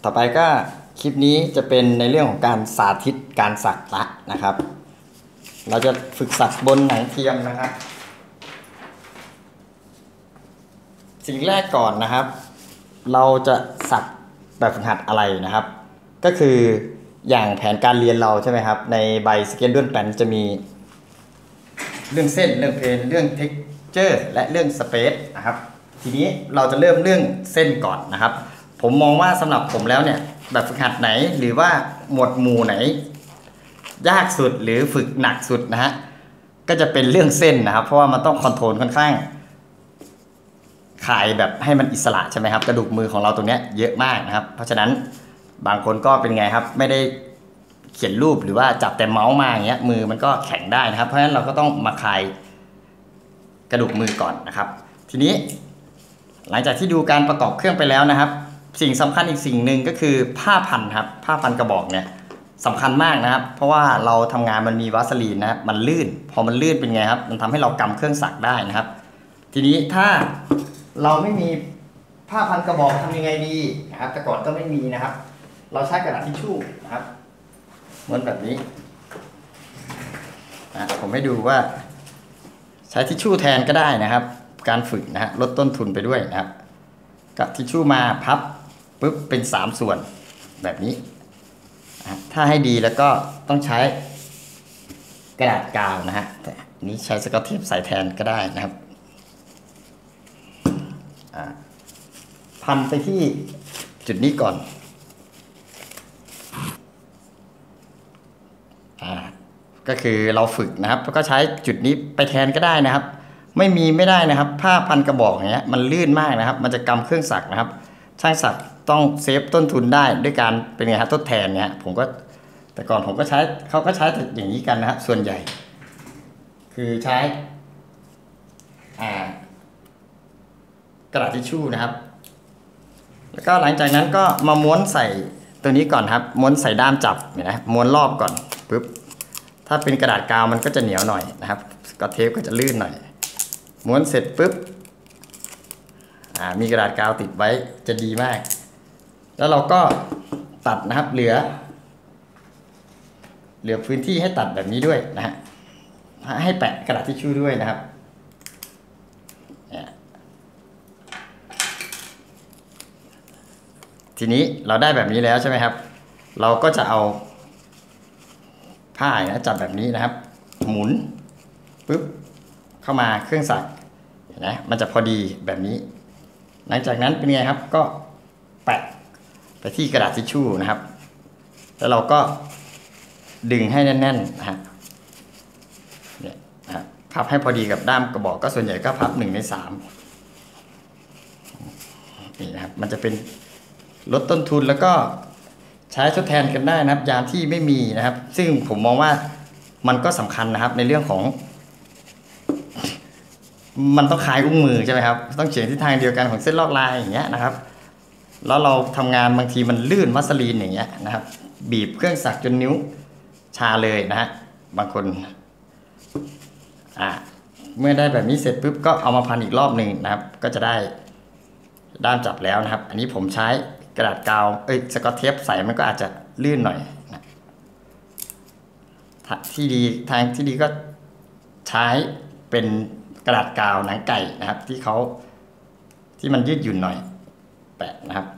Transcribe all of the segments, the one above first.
ต่อไปก็คลิปนี้จะเป็นในเรื่องของการสาธิตการสักละนะครับเราจะฝึกสักบนหนังเทียมนะครับสิ่งแรกก่อนนะครับเราจะสักแบบฝึกหัดอะไรนะครับก็คืออย่างแผนการเรียนเราใช่ไหมครับในใบสเกจดูลแพลนจะมีเรื่องเส้นเรื่องเพนเรื่องเท็กเจอร์และเรื่องสเปซนะครับทีนี้เราจะเริ่มเรื่องเส้นก่อนนะครับผมมองว่าสำหรับผมแล้วเนี่ยแบบฝึกหัดไหนหรือว่าหมวดหมู่ไหนยากสุดหรือฝึกหนักสุดนะฮะก็จะเป็นเรื่องเส้นนะครับเพราะว่ามันต้องคอนโทรลค่อนข้างขายแบบให้มันอิสระใช่ไหมครับกระดูกมือของเราตรงนี้เยอะมากนะครับเพราะฉะนั้นบางคนก็เป็นไงครับไม่ได้เขียนรูปหรือว่าจับแต่เมาส์มาอย่างเงี้ยมือมันก็แข็งได้นะครับเพราะฉะนั้นเราก็ต้องมาคลายกระดูกมือก่อนนะครับทีนี้หลังจากที่ดูการประกอบเครื่องไปแล้วนะครับสิ่งสำคัญอีกสิ่งหนึ่งก็คือผ้าพันครับผ้าพันกระบอกเนี่ยสำคัญมากนะครับเพราะว่าเราทำงานมันมีวาสลีนนะครับมันลื่นพอมันลื่นเป็นไงครับมันทำให้เรากำเครื่องสักได้นะครับทีนี้ถ้าเราไม่มีผ้าพันกระบอกทำยังไงดีนะครับแต่ก่อนก็ไม่มีนะครับเราใช้กระดาษทิชชู่นะครับเหมือนแบบนี้ผมให้ดูว่าใช้ทิชชู่แทนก็ได้นะครับการฝึกนะฮะลดต้นทุนไปด้วยนะครับกับทิชชู่มาพับปุ๊บเป็น3ส่วนแบบนี้ถ้าให้ดีแล้วก็ต้องใช้กระดาษกาวนะฮะแต่นี้ใช้สกอตเทปใส่แทนก็ได้นะครับพันไปที่จุดนี้ก่อนก็คือเราฝึกนะครับแล้วก็ใช้จุดนี้ไปแทนก็ได้นะครับไม่ได้นะครับผ้าพันกระบอกอย่างเงี้ยมันลื่นมากนะครับมันจะกำเครื่องสักนะครับช่างสักต้องเซฟต้นทุนได้ด้วยการเป็นไงครับทดแทนเนี่ยผมก็แต่ก่อนผมก็ใช้เขาก็ใช้อย่างนี้กันนะครับส่วนใหญ่คือใช้กระดาษทิชชู่นะครับแล้วก็หลังจากนั้นก็มาม้วนใส่ตัวนี้ก่อนครับม้วนใส่ด้ามจับเนี่ยนะม้วนรอบก่อนปุ๊บถ้าเป็นกระดาษกาวมันก็จะเหนียวหน่อยนะครับก็เทปก็จะลื่นหน่อยม้วนเสร็จปุ๊บมีกระดาษกาวติดไว้จะดีมากแล้วเราก็ตัดนะครับเหลือพื้นที่ให้ตัดแบบนี้ด้วยนะฮะให้แปะกระดาษทิชชู่ด้วยนะครับทีนี้เราได้แบบนี้แล้วใช่ไหมครับเราก็จะเอาผ้านะจับแบบนี้นะครับหมุนปุ๊บเข้ามาเครื่องสักนะมันจะพอดีแบบนี้หลังจากนั้นเป็นไงครับก็แปะไปที่กระดาษทิชชู่นะครับแล้วเราก็ดึงให้แน่นๆนะฮะเนี่ยนะครับพับให้พอดีกับด้ามกระบอกก็ส่วนใหญ่ก็พับ1 ใน 3นี่นะครับมันจะเป็นลดต้นทุนแล้วก็ใช้ทดแทนกันได้นะครับยามที่ไม่มีนะครับซึ่งผมมองว่ามันก็สำคัญนะครับในเรื่องของมันต้องคลายอุ้งมือใช่ไหมครับต้องเฉียงทิศทางเดียวกันของเส้นลอกลายอย่างเงี้ยนะครับแล้วเราทำงานบางทีมันลื่นวัสลีนอย่างเงี้ยนะครับบีบเครื่องสักจนนิ้วชาเลยนะฮะบางคนเมื่อได้แบบนี้เสร็จปุ๊บก็เอามาพันอีกรอบหนึ่งนะครับก็จะได้ด้ามจับแล้วนะครับอันนี้ผมใช้กระดาษกาวสกอตเทปใส่มันก็อาจจะลื่นหน่อยนะทางที่ดีก็ใช้เป็นกระดาษกาวหนังไก่นะครับที่มันยืดหยุ่นหน่อยแปะนะครับ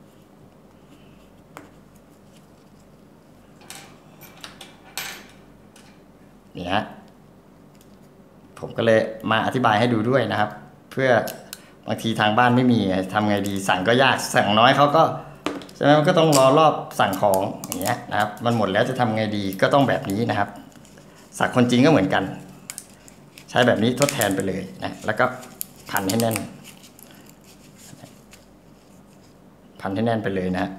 นี่ฮะผมก็เลยมาอธิบายให้ดูด้วยนะครับเพื่อบางทีทางบ้านไม่มีทำไงดีสั่งก็ยากสั่งน้อยเขาก็ใช่ไหมมันก็ต้องรอรอบสั่งของอย่างเงี้ยนะครับมันหมดแล้วจะทำไงดีก็ต้องแบบนี้นะครับสักคนจริงก็เหมือนกันใช้แบบนี้ทดแทนไปเลยนะแล้วก็พันให้แน่นไปเลยนะ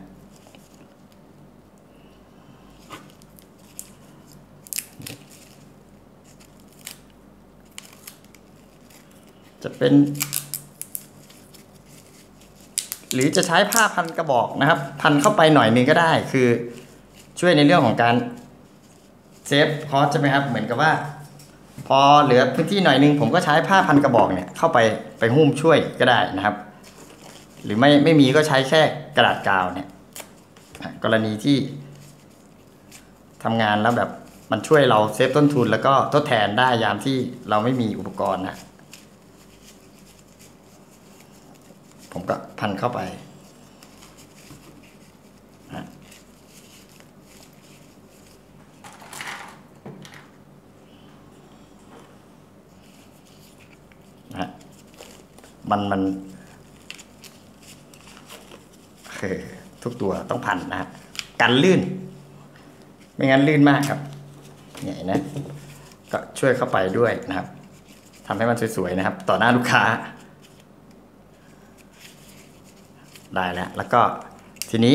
จะเป็นหรือจะใช้ผ้าพันกระบอกนะครับพันเข้าไปหน่อยนึงก็ได้คือช่วยในเรื่องของการเซฟคอสใช่ไหมครับเหมือนกับว่าพอเหลือพื้นที่หน่อยนึงผมก็ใช้ผ้าพันกระบอกเนี่ยเข้าไปหุ้มช่วยก็ได้นะครับหรือไม่มีก็ใช้แค่กระดาษกาวเนี่ยกรณีที่ทำงานแล้วแบบมันช่วยเราเซฟต้นทุนแล้วก็ทดแทนได้ยามที่เราไม่มีอุปกรณ์นะผมก็พันเข้าไปนะมันทุกตัวต้องพันนะกันลื่นไม่งั้นลื่นมากครับเนี่ยนะก็ช่วยเข้าไปด้วยนะครับทำให้มันสวยๆนะครับต่อหน้าลูกค้าได้แล้วก็ทีนี้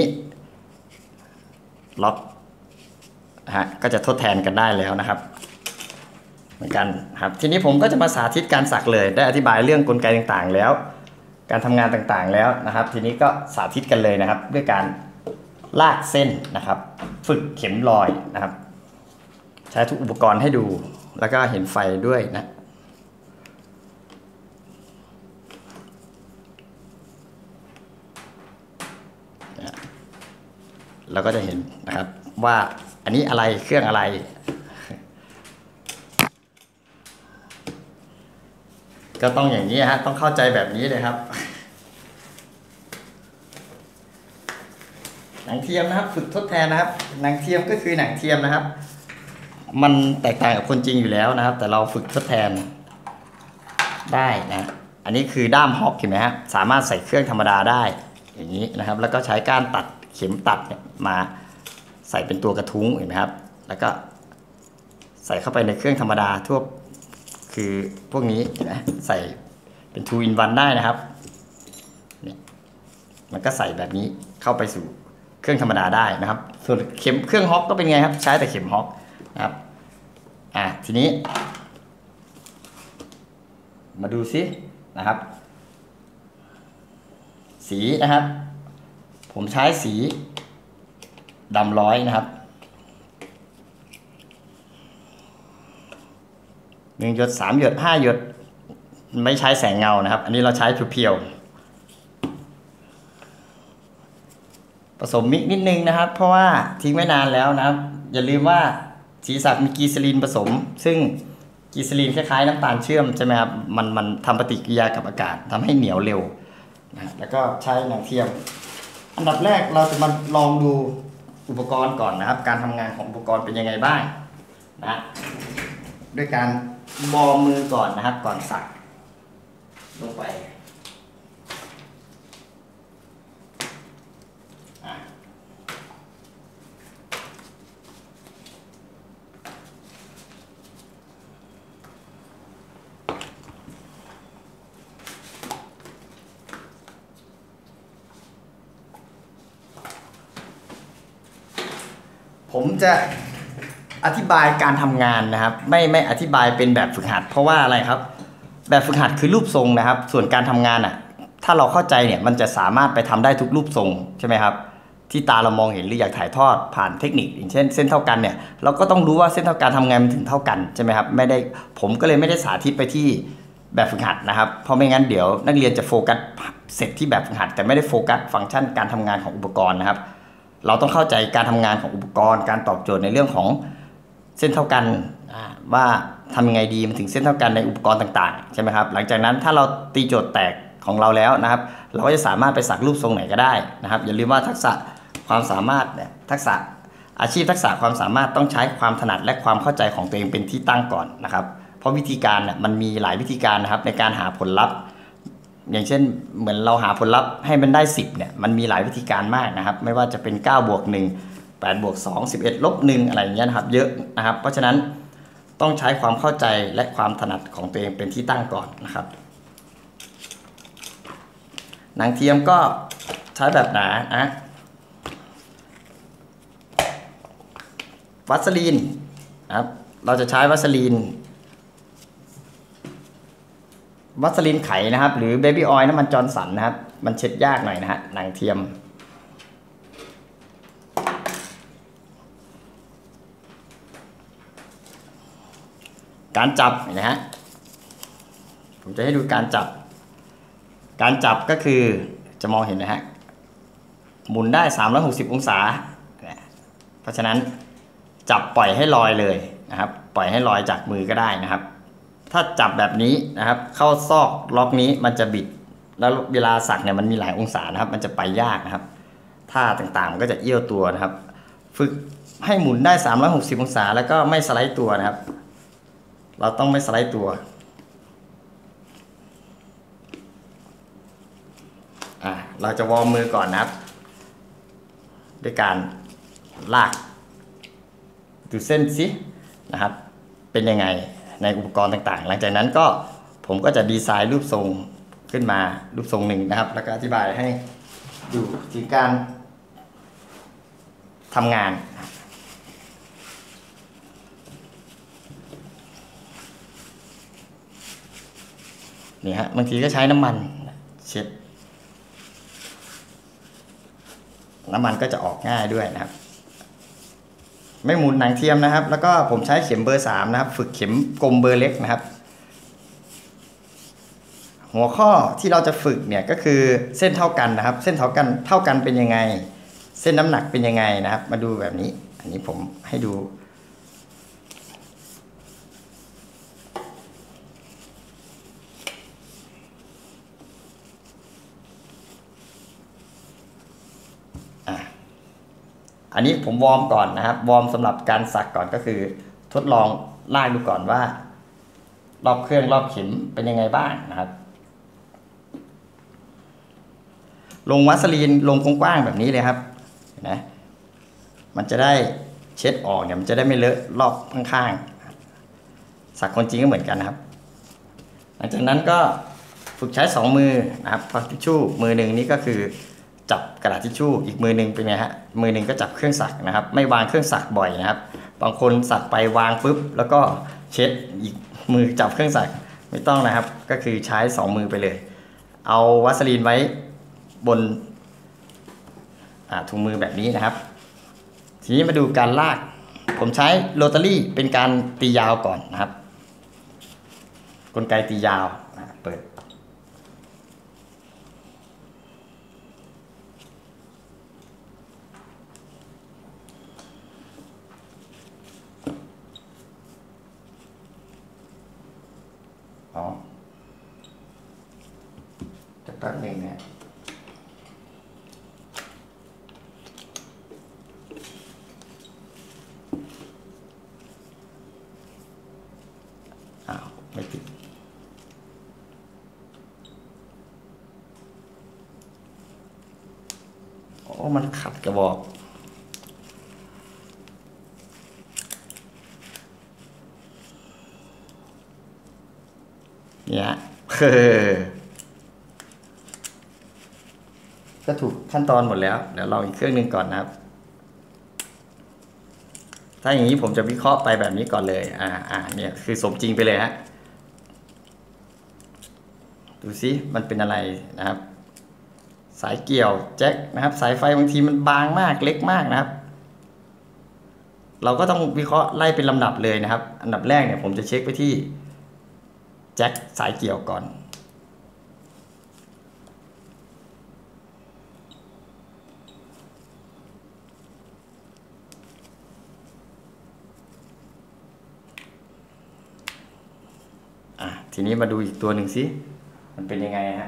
ล็อกก็จะทดแทนกันได้แล้วนะครับเหมือนกันครับทีนี้ผมก็จะมาสาธิตการสักเลยได้อธิบายเรื่องกลไกต่างๆแล้วการทำงานต่างๆแล้วนะครับทีนี้ก็สาธิตกันเลยนะครับด้วยการลากเส้นนะครับฝึกเข็มรอยนะครับใช้ทุกอุปกรณ์ให้ดูแล้วก็เห็นไฟด้วยนะเราก็จะเห็นนะครับว่าอันนี้อะไรเครื่องอะไรก็ต้องอย่างนี้ฮะต้องเข้าใจแบบนี้เลยครับหนังเทียมนะครับฝึกทดแทนนะครับหนังเทียมก็คือหนังเทียมนะครับมันแตกต่างกับคนจริงอยู่แล้วนะครับแต่เราฝึกทดแทนได้นะอันนี้คือด้ามฮอกเห็นไหมฮะสามารถใส่เครื่องธรรมดาได้อย่างนี้นะครับแล้วก็ใช้ก้านตัดเข็มตัดมาใส่เป็นตัวกระทุ้งเห็นไหมครับแล้วก็ใส่เข้าไปในเครื่องธรรมดาทั่วคือพวกนี้เห็นไหมใส่เป็น 2 in 1ได้นะครับเนี่ยมันก็ใส่แบบนี้เข้าไปสู่เครื่องธรรมดาได้นะครับส่วนเข็มเครื่องฮอกก็เป็นไงครับใช้แต่เข็มฮอกนะครับทีนี้มาดูซินะครับสีนะครับผมใช้สีดำร้อยนะครับ1 หยด 3 หยด 5 หยดไม่ใช้แสงเงานะครับอันนี้เราใช้เพียวๆผสมมิกนิดนึงนะครับเพราะว่าทิ้งไว้นานแล้วนะครับอย่าลืมว่าสีสักมีกีซาลีนผสมซึ่งกีซาลีนคล้ายๆน้ำตาลเชื่อมใช่ไหมครับมันทำปฏิกิริยากับอากาศทำให้เหนียวเร็วนะแล้วก็ใช้หนังเทียมอันดับแรกเราจะมาลองดูอุปกรณ์ก่อนนะครับการทำงานของอุปกรณ์เป็นยังไงบ้างนะด้วยการวอร์มมือก่อนนะครับก่อนสักลงไปผมจะอธิบายการทำงานนะครับไม่อธิบายเป็นแบบฝึกหัดเพราะว่าอะไรครับแบบฝึกหัดคือรูปทรงนะครับส่วนการทำงานถ้าเราเข้าใจเนี่ยมันจะสามารถไปทำได้ทุกรูปทรงใช่ไหมครับที่ตาเรามองเห็นหรืออยากถ่ายทอดผ่านเทคนิคอย่างเช่นเส้นเท่ากันเนี่ยเราก็ต้องรู้ว่าเส้นเท่ากันทำไงมันถึงเท่ากันใช่ไหมครับผมก็เลยไม่ได้สาธิตไปที่แบบฝึกหัดนะครับเพราะไม่งั้นเดี๋ยวนักเรียนจะโฟกัสเสร็จที่แบบฝึกหัดแต่ไม่ได้โฟกัสฟังก์ชันการทำงานของอุปกรณ์นะครับเราต้องเข้าใจการทำงานของอุปกรณ์การตอบโจทย์ในเรื่องของเส้นเท่ากันว่าทำยังไงดีมันถึงเส้นเท่ากันในอุปกรณ์ต่างๆใช่ไหมครับหลังจากนั้นถ้าเราตีโจทย์แตกของเราแล้วนะครับเราก็จะสามารถไปสักรูปทรงไหนก็ได้นะครับอย่าลืมว่าทักษะความสามารถทักษะอาชีพทักษะความสามารถต้องใช้ความถนัดและความเข้าใจของตัวเองเป็นที่ตั้งก่อนนะครับเพราะวิธีการมันมีหลายวิธีการนะครับในการหาผลลัพธ์อย่างเช่นเหมือนเราหาผลลัพธ์ให้มันได้10เนี่ยมันมีหลายวิธีการมากนะครับไม่ว่าจะเป็น9 บวก 1 8 บวก 2 11 ลบ 1อะไรอย่างเงี้ยนะครับเยอะนะครับเพราะฉะนั้นต้องใช้ความเข้าใจและความถนัดของตัวเองเป็นที่ตั้งก่อนนะครับหนังเทียมก็ใช้แบบหนาวัสลีนนะครับเราจะใช้วัสลีนไขนะครับหรือเบบี้ออยล์น้ำมันจอร์นสันนะครับมันเช็ดยากหน่อยนะฮะหนังเทียมการจับนะฮะผมจะให้ดูการจับก็คือจะมองเห็นนะฮะหมุนได้360องศาเพราะฉะนั้นจับปล่อยให้ลอยเลยนะครับปล่อยให้ลอยจากมือก็ได้นะครับถ้าจับแบบนี้นะครับเข้าซอกล็อกนี้มันจะบิดแล้วเวลาสักเนี่ยมันมีหลายองศานะครับมันจะไปยากนะครับท่าต่างๆมันก็จะเอี้ยวตัวนะครับฝึกให้หมุนได้360องศาแล้วก็ไม่สไลด์ตัวนะครับเราต้องไม่สไลด์ตัวเราจะวอร์มมือก่อนนะครับด้วยการลากดูเส้นสินะครับเป็นยังไงในอุปกรณ์ต่างๆหลังจากนั้นก็ผมก็จะดีไซน์รูปทรงขึ้นมารูปทรงหนึ่งนะครับแล้วก็อธิบายให้ดูถึงการทำงานนี่ฮะบางทีก็ใช้น้ำมันเช็ดน้ำมันก็จะออกง่ายด้วยนะครับไม่หมุนหนังเทียมนะครับแล้วก็ผมใช้เข็มเบอร์3นะครับฝึกเข็มกลมเบอร์เล็กนะครับหัวข้อที่เราจะฝึกเนี่ยก็คือเส้นเท่ากันนะครับเส้นเท่ากันเป็นยังไงเส้นน้ำหนักเป็นยังไงนะครับมาดูแบบนี้อันนี้ผมให้ดูอันนี้ผมวอร์มก่อนนะครับวอร์มสำหรับการสักก่อนก็คือทดลองลากดูก่อนว่ารอบเครื่องรอบเข็มเป็นยังไงบ้างนะครับลงวัสลีนลงกว้างๆแบบนี้เลยครับนะมันจะได้เช็ดออกเนี่ยมันจะได้ไม่เลอะรอบข้างๆสักคนจริงก็เหมือนกันนะครับหลังจากนั้นก็ฝึกใช้2มือนะครับพอทิชชู่มือหนึ่งนี่ก็คือจับกระดาษทิชชู่อีกมือหนึ่งเป็นไงฮะมือหนึ่งก็จับเครื่องสักนะครับไม่วางเครื่องสักบ่อยนะครับบางคนสักไปวางปุ๊บแล้วก็เช็ดอีกมือจับเครื่องสักไม่ต้องนะครับก็คือใช้2มือไปเลยเอาวัสลีนไว้บนถุงมือแบบนี้นะครับทีนี้มาดูการลากผมใช้โรตารี่เป็นการตียาวก่อนนะครับกลไกตียาวเปิดจะแป๊บหนึ่งเนี่ยไม่ติดโอ้มันขัดกระบอกเนี่ยก็ถูกขั้นตอนหมดแล้วเดี๋ยวเราอีกเครื่องหนึ่งก่อนนะครับถ้าอย่างนี้ผมจะวิเคราะห์ไปแบบนี้ก่อนเลยเนี่ยคือสมจริงไปเลยฮะดูซิมันเป็นอะไรนะครับสายเกี่ยวแจ็คนะครับสายไฟบางทีมันบางมากเล็กมากนะครับเราก็ต้องวิเคราะห์ไล่เป็นลำดับเลยนะครับอันดับแรกเนี่ยผมจะเช็คไปที่แจ็คสายเกี่ยวก่อนทีนี้มาดูอีกตัวหนึ่งสิมันเป็นยังไงฮะ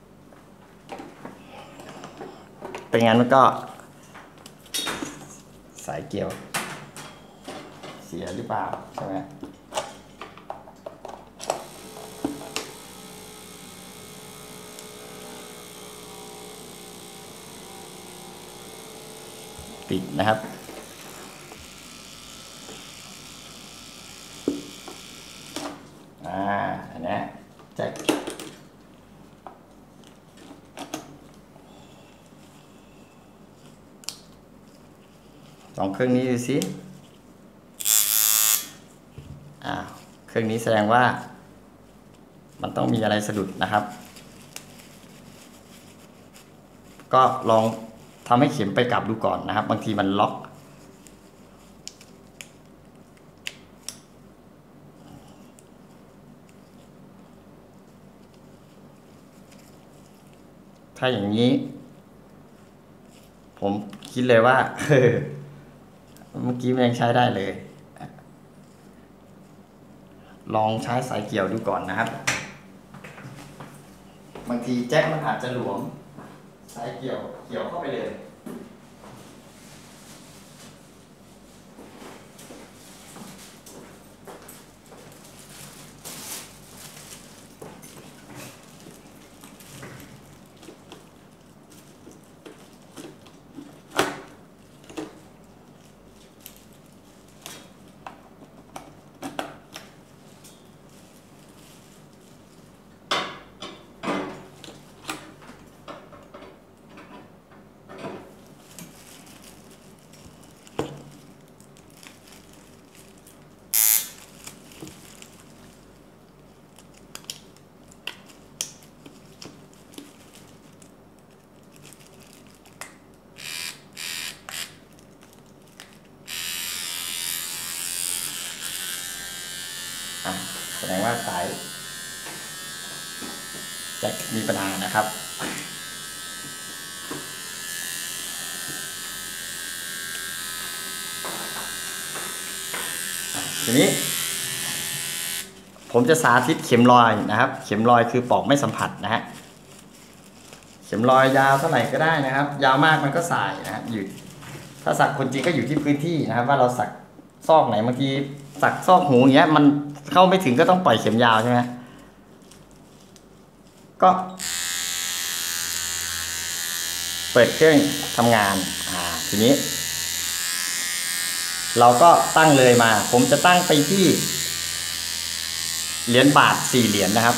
เป็นงั้นมันก็สายเกี่ยวเสียหรือเปล่าใช่ไหมติดนะครับอันนี้แจ็คลองเครื่องนี้ดูสิเครื่องนี้แสดงว่ามันต้องมีอะไรสะดุดนะครับก็ลองทำให้เข็มไปกลับดูก่อนนะครับบางทีมันล็อกถ้าอย่างนี้ผมคิดเลยว่าเมื่อกี้มันยังใช้ได้เลยลองใช้สายเกี่ยวดูก่อนนะครับบางทีแจ็คมันอาจจะหลวมสายเกี่ยวเข้าไปเลยแสดงว่าสายแจ็คมีปัญหานะครับทีนี้ผมจะสาธิตเข็มรอยนะครับเข็มรอยคือปอกไม่สัมผัสนะฮะเข็มรอยยาวเท่าไหร่ก็ได้นะครับยาวมากมันก็สายนะอยู่ถ้าสักคนจริงก็อยู่ที่พื้นที่นะครับว่าเราสักซอกไหนบางทีสักซอกหูอย่างเงี้ยมันเข้าไม่ถึงก็ต้องปล่อยเข็มยาวใช่ไหมก็เปิดเครื่องทำงานทีนี้เราก็ตั้งเลยมาผมจะตั้งไปที่เหรียญบาท4เหรียญนะครับ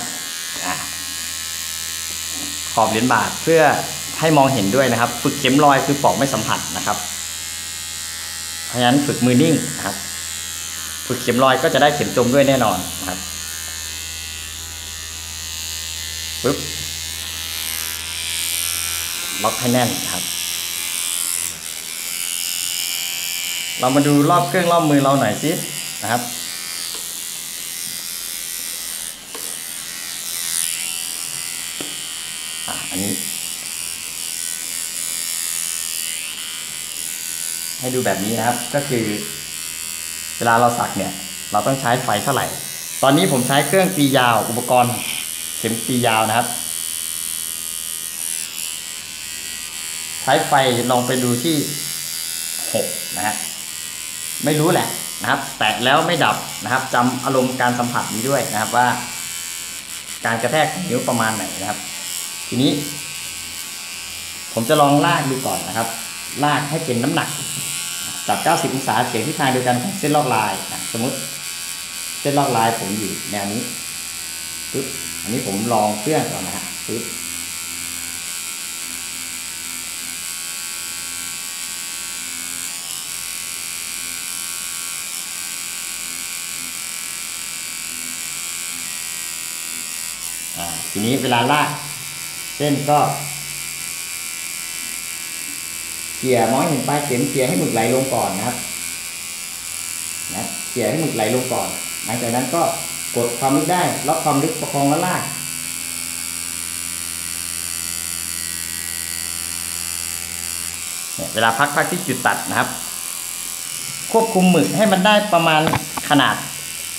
ขอบเหรียญบาทเพื่อให้มองเห็นด้วยนะครับฝึกเข็มรอยคือปอกไม่สัมผัสนะครับเพราะฉะนั้นฝึกมือนิ่งนะครับฝึกเข็มรอยก็จะได้เข็มจมด้วยแน่นอนนะครับปึ๊บล็อกให้แน่นนะครับเรามาดูรอบเครื่องรอบมือเราหน่อยสินะครับอันนี้ให้ดูแบบนี้นะครับก็คือเวลาเราสักเนี่ยเราต้องใช้ไฟเท่าไหร่ตอนนี้ผมใช้เครื่องตียาวอุปกรณ์เข็มตียาวนะครับใช้ไฟลองไปดูที่6นะฮะไม่รู้แหละนะครับแตะแล้วไม่ดับนะครับจำอารมณ์การสัมผัสนี้ด้วยนะครับว่าการกระแทกของนิ้วประมาณไหนนะครับทีนี้ผมจะลองลากดูก่อนนะครับลากให้เป็นน้ำหนักจาก90องศาเฉียงทิศทางเดียวกันของเส้นลอกลายนะสมมติเส้นลอกลายผมอยู่แนวนี้ปึ๊บอันนี้ผมลองเครื่องก่อนนะฮะปึ๊บทีนี้เวลาลากเส้นก็เขี่ยมองเห็นปลายเข็มเขี่ยให้หมึกไหลลงก่อนนะครับนะเขี่ยให้หมึกไหลลงก่อนหลังจากนั้นก็กดความลึกได้ล็อกความลึกประคองแล้วลากเนี่ยเวลาพักที่จุดตัดนะครับควบคุมหมึกให้มันได้ประมาณขนาด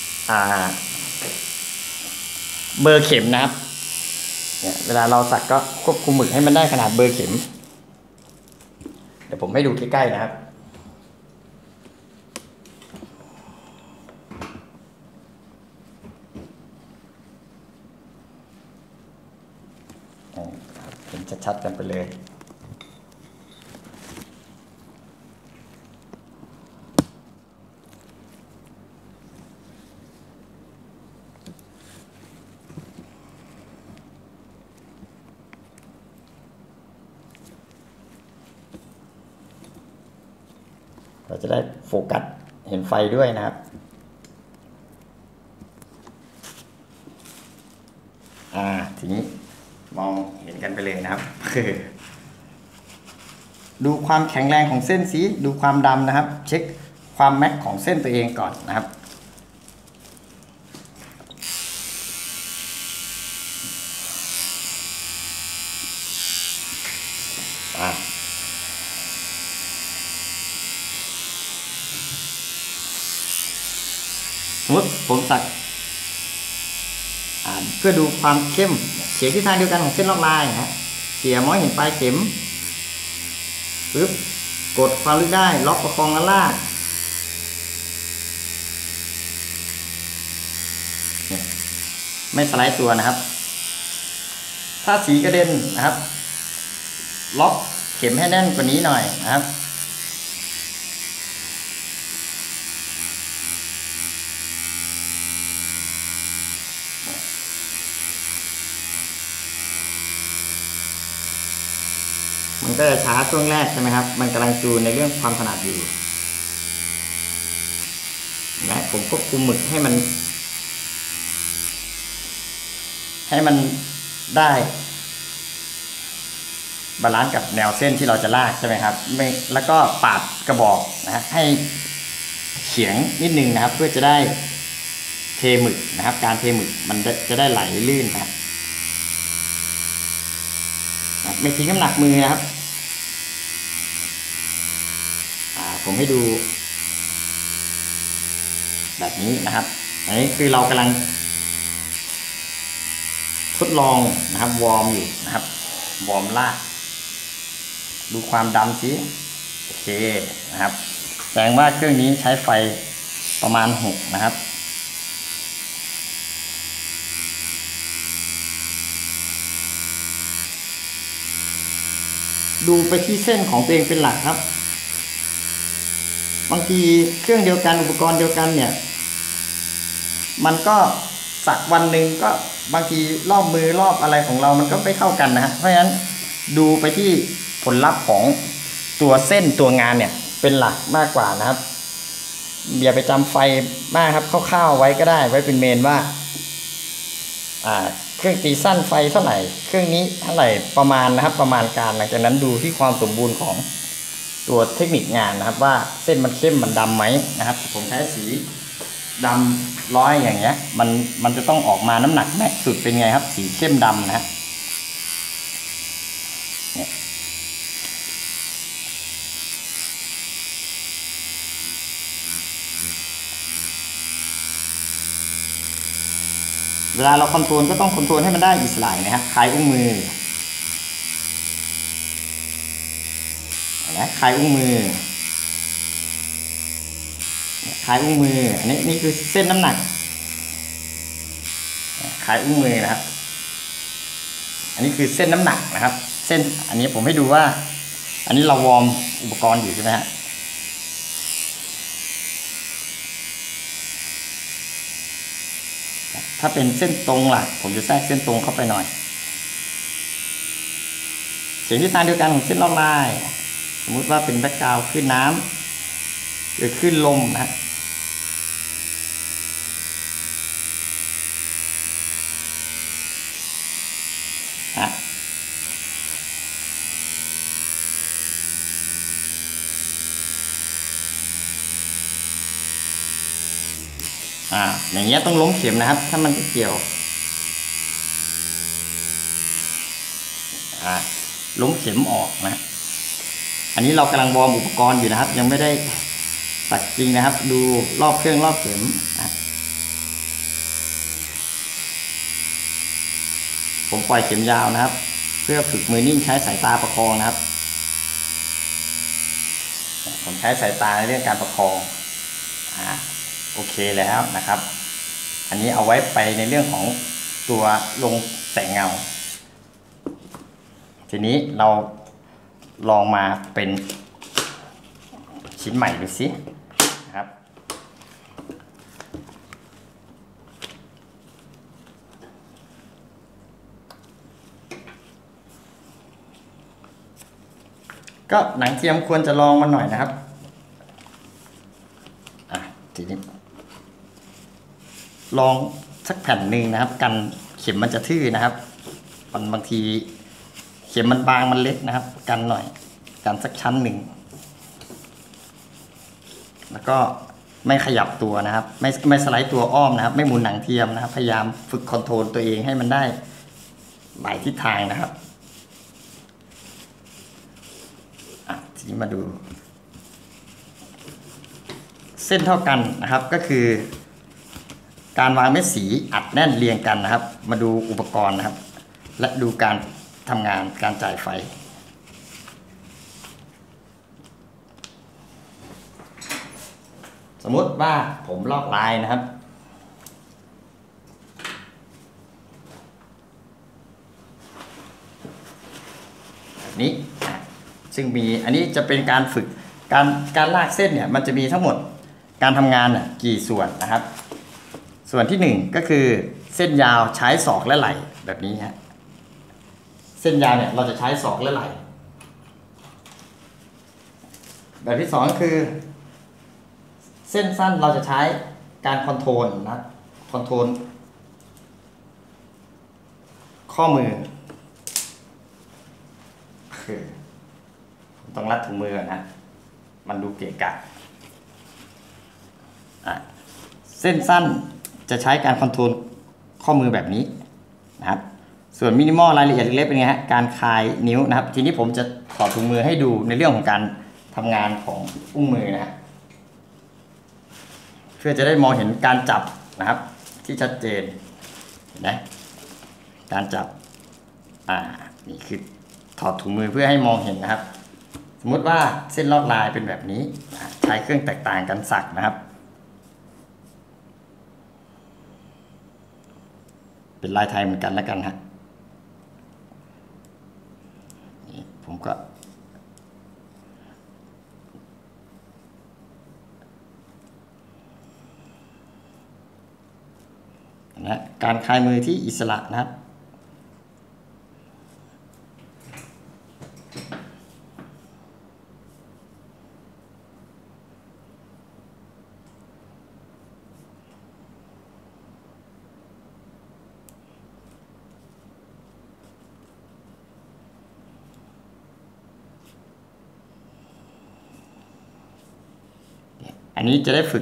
เบอร์เข็มนะครับเนี่ยเวลาเราสักก็ควบคุมหมึกให้มันได้ขนาดเบอร์เข็มเดี๋ยวผมให้ดูใกล้ๆนะครับเห็นชัดๆกันไปเลยเราจะได้โฟกัสเห็นไฟด้วยนะครับทีนี้มองเห็นกันไปเลยนะครับดูความแข็งแรงของเส้นสีดูความดำนะครับเช็คความแม็กของเส้นตัวเองก่อนนะครับมติผมสักเพื่อดูความเข้มเฉียงทิศทางเดียวกันของเส้นลอกลายนะเขี่ยมองเห็นปลายเข็มปึ๊บกดความลึกได้ล็อกประคองแล้วลากไม่สไลด์ตัวนะครับถ้าสีกระเด็นนะครับล็อกเข็มให้แน่นกว่านี้หน่อยนะครับมันก็จะช้าช่วงแรกใช่ไหมครับมันกำลังจูนในเรื่องความถนัดอยู่นะผมควบคุมหมึกให้มันได้บาลานซ์กับแนวเส้นที่เราจะลากใช่ไหมครับไม่แล้วก็ปาดกระบอกนะให้เฉียงนิดนึงนะครับเพื่อจะได้เทหมึกนะครับการเทหมึกมันจะได้ไหลลื่นนะครับไม่ทิ้งน้ำหนักมือนะครับผมให้ดูแบบนี้นะครับอันนี้คือเรากำลังทดลองนะครับวอร์มอยู่นะครับวอร์มลากดูความดำสิโอเคนะครับแสดงว่าเครื่องนี้ใช้ไฟประมาณ6นะครับดูไปที่เส้นของตัวเองเป็นหลักครับบางทีเครื่องเดียวกันอุปกรณ์เดียวกันเนี่ยมันก็สักวันหนึ่งก็บางทีรอบมือรอบอะไรของเรามันก็ไม่เข้ากันนะฮะเพราะฉะนั้นดูไปที่ผลลัพธ์ของตัวเส้นตัวงานเนี่ยเป็นหลักมากกว่านะครับอย่าไปจำไฟมากครับคร่าวๆไว้ก็ได้ไว้เป็นเมนว่าเครื่องตีสั้นไฟเท่าไหร่เครื่องนี้เท่าไหร่ประมาณนะครับประมาณการหลังจากนั้นดูที่ความสมบูรณ์ของตัวเทคนิคงานนะครับว่าเส้นมันเข้มมันดำไหมนะครับผมใช้สีดำร้อยอย่างเงี้ยมันจะต้องออกมาน้ำหนักแม็กสุดเป็นไงครับสีเข้มดำนะเวลาเราคอนโทรลก็ต้องคอนโทรลให้มันได้อิสระนะครับคลายอุ้งมือนะคลายอุ้งมือคลายอุ้งมืออันนี้นี่คือเส้นน้ำหนักคลายอุ้งมือนะครับอันนี้คือเส้นน้ำหนักนะครับเส้นอันนี้ผมให้ดูว่าอันนี้เราวอร์มอุปกรณ์อยู่ใช่ไหมฮะถ้าเป็นเส้นตรงล่ะผมจะแทรกเส้นตรงเข้าไปหน่อยเสียงทิศทางเดียวกันของเส้นลอกลายสมมุติว่าเป็นแบ็คกราวด์ขึ้นน้ำหรือขึ้นลมนะอย่างเงี้ยต้องล้มเข็มนะครับถ้ามันจะเกี่ยวล้มเข็มออกนะอันนี้เรากำลังวอร์มอุปกรณ์อยู่นะครับยังไม่ได้สักจริงนะครับดูรอบเครื่องรอบเข็มผมปล่อยเข็มยาวนะครับเพื่อฝึกมือนิ่งใช้สายตาประคองนะครับผมใช้สายตาในเรื่องการประคองโอเคแล้วนะครับอันนี้เอาไว้ไปในเรื่องของตัวลงแสงเงาทีนี้เราลองมาเป็นชิ้นใหม่ดูสินะครับก็หนังเทียมควรจะลองมันหน่อยนะครับทีนี้ลองสักแผ่นหนึ่งนะครับกันเข็มมันจะทื่อนะครับบางทีเข็มมันบางมันเล็กนะครับกันหน่อยกันสักชั้นหนึ่งแล้วก็ไม่ขยับตัวนะครับไม่สไลด์ตัวอ้อมนะครับไม่หมุนหนังเทียมนะครับพยายามฝึกคอนโทรลตัวเองให้มันได้หลายทิศทางนะครับทีนี้มาดูเส้นเท่ากันนะครับก็คือการวางเม็ดสีอัดแน่นเรียงกันนะครับมาดูอุปกรณ์นะครับและดูการทำงานการจ่ายไฟสมมติว่าผมลอกลายนะครับแบบนี้ซึ่งมีอันนี้จะเป็นการฝึกการลากเส้นเนี่ยมันจะมีทั้งหมดการทำงานกี่ส่วนนะครับส่วนที่1ก็คือเส้นยาวใช้ศอกและไหล่แบบนี้ฮะเส้นยาวเนี่ยเราจะใช้ศอกและไหล่แบบที่2ก็คือเส้นสั้นเราจะใช้การคอนโทรลนะคอนโทรลข้อมือคือต้องรัดถุงมือนะมันดูเกะกะเส้นสั้นจะใช้การคอนโทรลข้อมือแบบนี้นะครับส่วนมินิมอลรายละเอียดเล็กๆเป็นไงฮะการคลายนิ้วนะครับทีนี้ผมจะถอดถุงมือให้ดูในเรื่องของการทำงานของอุ้งมือนะฮะเพื่อจะได้มองเห็นการจับนะครับที่ชัดเจนเห็นไหมการจับนี่คือถอดถุงมือเพื่อให้มองเห็นนะครับสมมติว่าเส้นลอกลายเป็นแบบนี้ใช้เครื่องแตกต่างกันสักนะครับเป็นลายไทยเหมือนกันแล้วกันฮะนี่ผมก็นะการคลายมือที่อิสระนะครับอันนี้จะได้ฝึก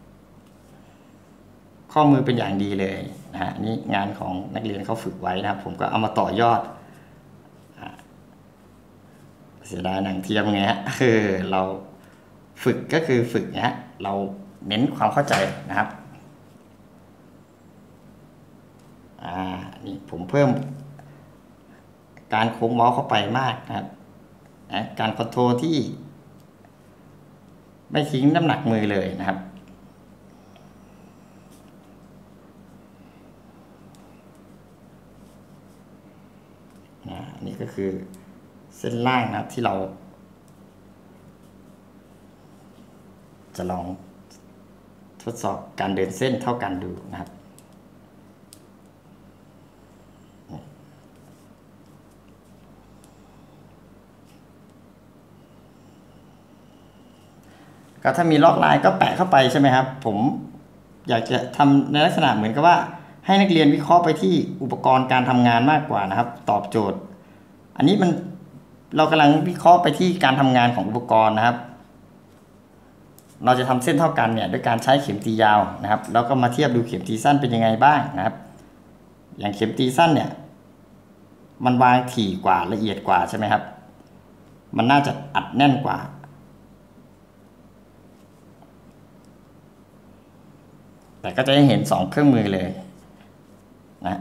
ข้อมือเป็นอย่างดีเลยนะฮะนี่งานของนักเรียนเขาฝึกไว้นะครับผมก็เอามาต่อยอดเสียดายหนังเทียมไงฮะเราฝึกก็คือฝึกนะฮะเราเน้นความเข้าใจนะครับนี่ผมเพิ่มการโค้งเมาส์เข้าไปมากนะครับการคอนโทรลที่ไม่ทิ้งน้ำหนักมือเลยนะครับนี่ก็คือเส้นล่างนะครับที่เราจะลองทดสอบการเดินเส้นเท่ากันดูนะครับก็ถ้ามีลอกลายก็แปะเข้าไปใช่ไหมครับผมอยากจะทำในลักษณะเหมือนกับว่าให้นักเรียนวิเคราะห์ไปที่อุปกรณ์การทำงานมากกว่านะครับตอบโจทย์อันนี้เรากำลังวิเคราะห์ไปที่การทำงานของอุปกรณ์นะครับเราจะทำเส้นเท่ากันเนี่ยด้วยการใช้เข็มตียาวนะครับแล้วก็มาเทียบดูเข็มตีสั้นเป็นยังไงบ้างนะครับอย่างเข็มตีสั้นเนี่ยมันวางถี่กว่าละเอียดกว่าใช่ไหมครับมันน่าจะอัดแน่นกว่าแต่ก็จะให้เห็น2เครื่องมือเลยนะ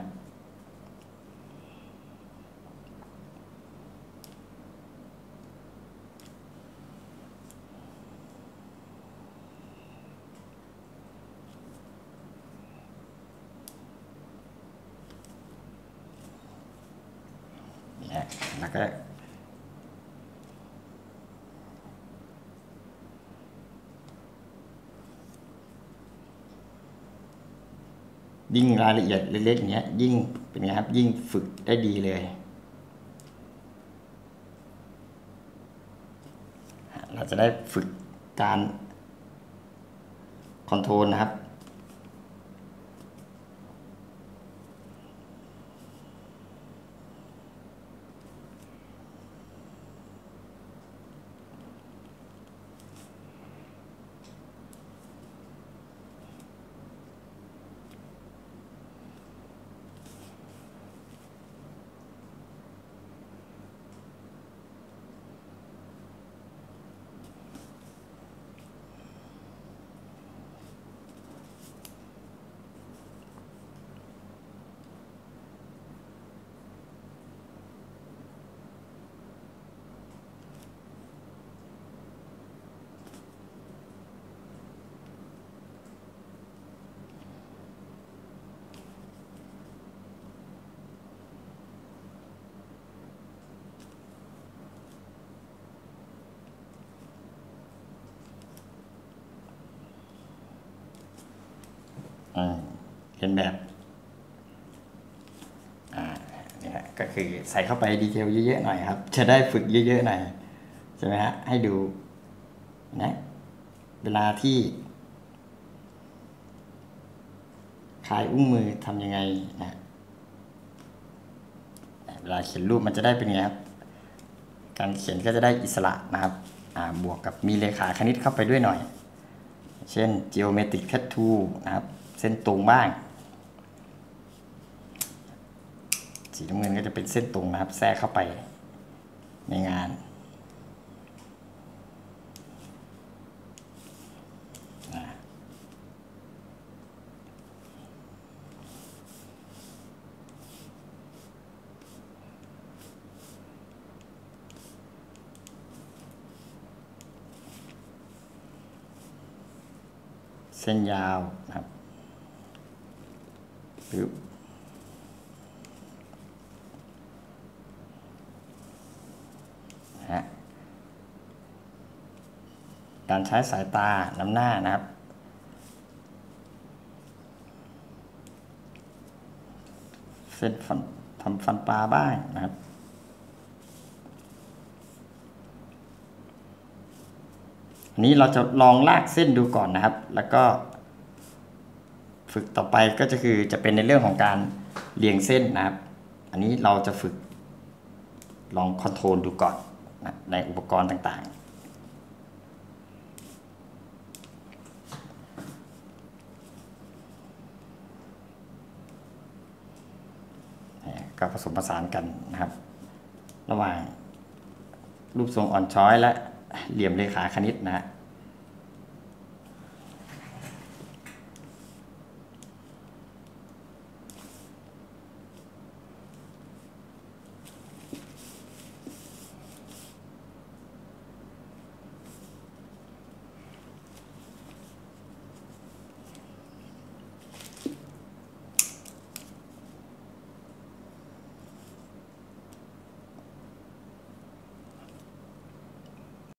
แล้วก็ยิ่งรายละเอียดเล็กๆอย่างเงี้ยยิ่งเป็นไงครับยิ่งฝึกได้ดีเลยเราจะได้ฝึกการคอนโทรลนะครับเรียนแบบนี่ฮะก็คือใส่เข้าไปดีเทลเยอะๆหน่อยครับจะได้ฝึกเยอะๆหน่อยใช่ไหมฮะให้ดูนะเวลาที่คลายอุ้งมือทำยังไงนะเวลาเขียนรูปมันจะได้เป็นไงครับการเขียนก็จะได้อิสระนะครับบวกกับมีเลขาคณิตเข้าไปด้วยหน่อยเช่น geometric tattoo นะครับเส้นตรงบ้างสีน้ำเงินก็จะเป็นเส้นตรงนะครับแทรกเข้าไปในงานเส้นยาวนะครับปึ๊บการใช้สายตานำหน้านะครับเส้นฟันทำฟันปลาบ้างนะครับอันนี้เราจะลองลากเส้นดูก่อนนะครับแล้วก็ฝึกต่อไปก็จะเป็นในเรื่องของการเรียงเส้นนะครับอันนี้เราจะฝึกลองคอนโทรลดูก่อนนะในอุปกรณ์ต่างๆก็ผสมผสานกันนะครับระหว่างรูปทรงอ่อนช้อยและเหลี่ยมเลขาคณิตนะฮะ